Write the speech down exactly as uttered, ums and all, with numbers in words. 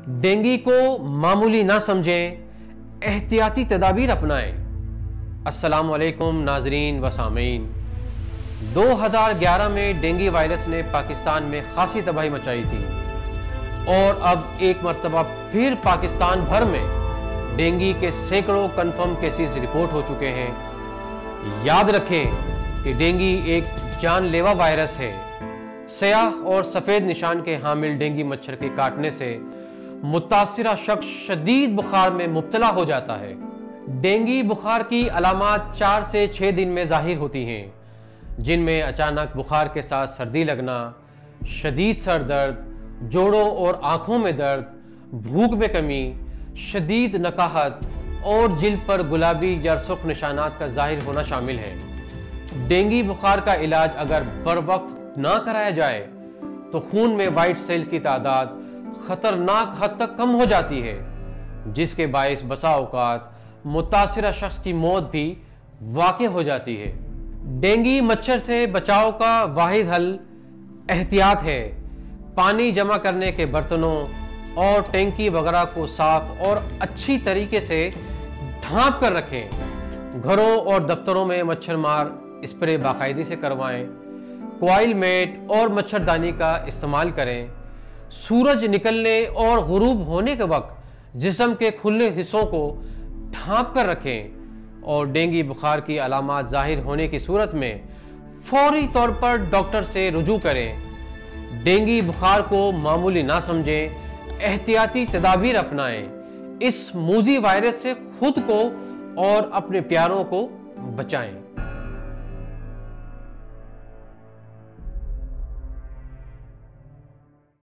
Dengue کو معمولی نہ سمجھیں، احتیاطی تدابیر اپنائیں۔ السلام علیکم ناظرین و سامعین۔ دو ہزار گیارہ میں ڈینگی وائرس نے پاکستان میں خاصی تباہی مچائی تھی اور اب ایک مرتبہ پھر پاکستان بھر میں ڈینگی کے سینکڑوں کنفرم کیسز رپورٹ ہو چکے ہیں۔ یاد رکھیں کہ ڈینگی ایک جان لیوا وائرس ہے۔ سیاہ اور سفید نشان کے حامل ڈینگی مچھر کے کاٹنے سے متاثرہ شخص شدید بخار میں مبتلا ہو جاتا ہے۔ ڈینگی بخار کی علامات چار سے چھ دن میں ظاہر ہوتی ہیں، جن میں اچانک بخار کے ساتھ سردی لگنا، شدید سر درد، جوڑوں اور آنکھوں میں درد، بھوک میں کمی، شدید نکاہت اور جلد پر گلابی یا سرخ نشانات کا ظاہر ہونا شامل ہے۔ ڈینگی بخار کا علاج اگر بر وقت نہ کرایا جائے تو خون میں وائٹ سیل کی تعداد خطرناک حد تک کم ہو جاتی ہے، جس کے باعث بسا اوقات متاثرہ شخص کی موت بھی واقع ہو جاتی ہے۔ ڈینگی مچھر سے بچاؤ کا واحد حل احتیاط ہے۔ پانی جمع کرنے کے برتنوں اور ٹینکی وغیرہ کو صاف اور اچھی طریقے سے ڈھانپ کر رکھیں۔ گھروں اور دفتروں میں مچھر مار اسپرے باقاعدگی سے کروائیں۔ کوائل میٹ اور مچھردانی کا استعمال کریں۔ سورج نکلنے اور غروب ہونے کے وقت جسم کے کھلے حصوں کو ڈھانپ کر رکھیں اور ڈینگی بخار کی علامات ظاہر ہونے کی صورت میں فوری طور پر ڈاکٹر سے رجوع کریں۔ ڈینگی بخار کو معمولی نہ سمجھیں، احتیاطی تدابیر اپنائیں۔ اس موذی وائرس سے خود کو اور اپنے پیاروں کو بچائیں۔